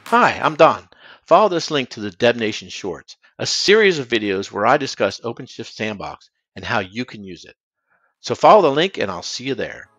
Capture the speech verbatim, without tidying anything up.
Hi, I'm Don. Follow this link to the DevNation Shorts, a series of videos where I discuss OpenShift Sandbox and how you can use it. So follow the link and I'll see you there.